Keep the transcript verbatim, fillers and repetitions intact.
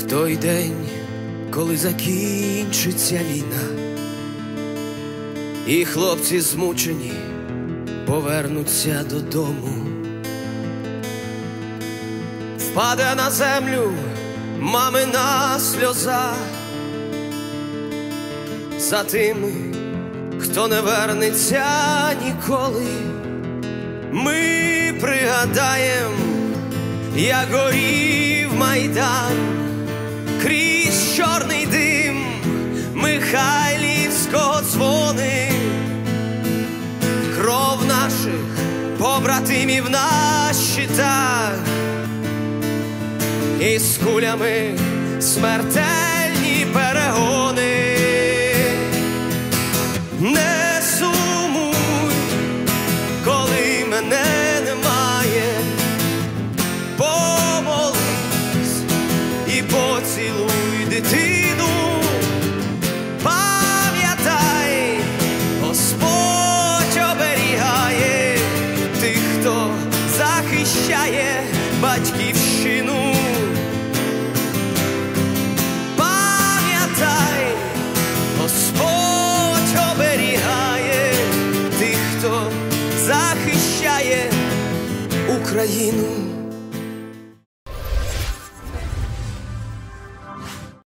В той день, коли закінчиться війна, і хлопці змучені повернуться додому, впаде на землю мамина сльоза за тими, хто не вернеться ніколи. Ми пригадаєм, як горів Майдан крізь чорний дим Михайлівського дзвони. Кров наших побратимів на щитах, і з кулями смертельні перегони. Не сумуй, коли мене немає, помолись і поцілуй дитину. Пам'ятай, Господь оберігає тих, хто захищає батьківщину. Пам'ятай, Господь оберігає тих, хто захищає Україну.